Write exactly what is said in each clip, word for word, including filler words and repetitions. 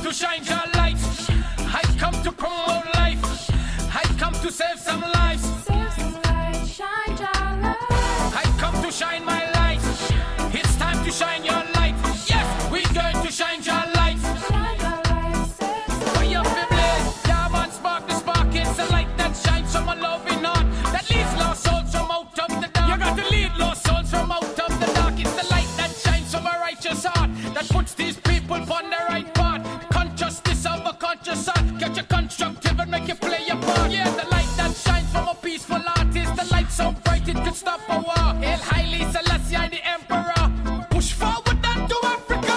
to shine your light. I come to promote life. I come to save some lives. Save some light, shine your light. I come to shine my light. It's time to shine your light. Yes, we're going to shine your light. Shine your light, save some Fire for blaze, yeah man, spark the spark. It's a light that shines from a loving heart that leads lost souls from out of the dark. You got to lead lost souls from out of the dark. It's the light that shines from a righteous heart that puts these people on the right path. Consciousness of a conscious heart. Get you constructive and make you play your part. Yeah, the light that shines from a peaceful heart is the light so bright it could stop a war. Hail Haile Selassie, the Emperor. Push forward and to Africa.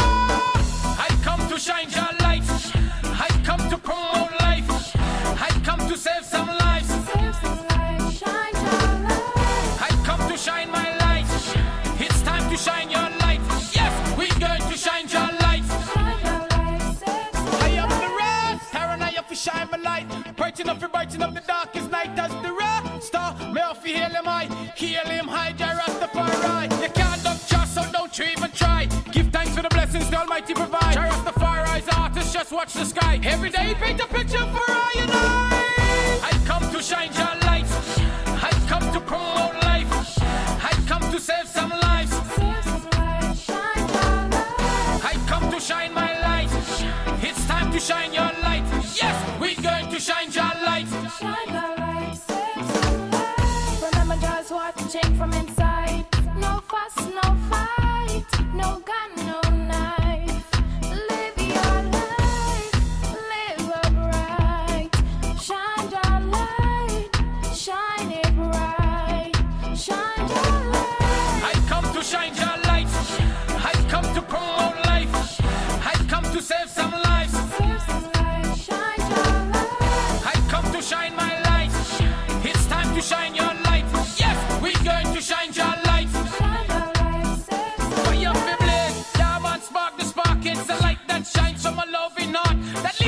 I come to shine your light. I come to promote life. I come to save some lives. Save some light, shine your light. I come to shine my light. It's time to shine your light. Yes, we're going to shine your light. Shine your light, save some I am the rest. Taran, I have to shine my light. Brighten up, brighten up the darkest night as the rest. Star, may I feel him high. Heal him high, Rastafari. You can't duck just, so don't you even try. Give thanks for the blessings the Almighty provide. Rastafari's artists, just watch the sky. Every day paint a picture for I and I. I come to shine your light. I come to promote life. I come to save some lives. Save some light, shine your light. I come to shine my light. It's time to shine your light. Yes, we're going to shine your light. Shine your light, save some light. Remember just watching from inside. No fuss, no fight. No gun, no knife. Live your life, live upright. Shine your light, shine it bright. Shine your light. I come to shine your light. I come to promote life. I come to save some lives. Save some light, shine your light. I come to shine my light. It's time to shine your light. Yes, we're going to shine your light. Shine your light, save some Fire for blaze, yeah man, spark the spark. It's a light that shines from a loving heart that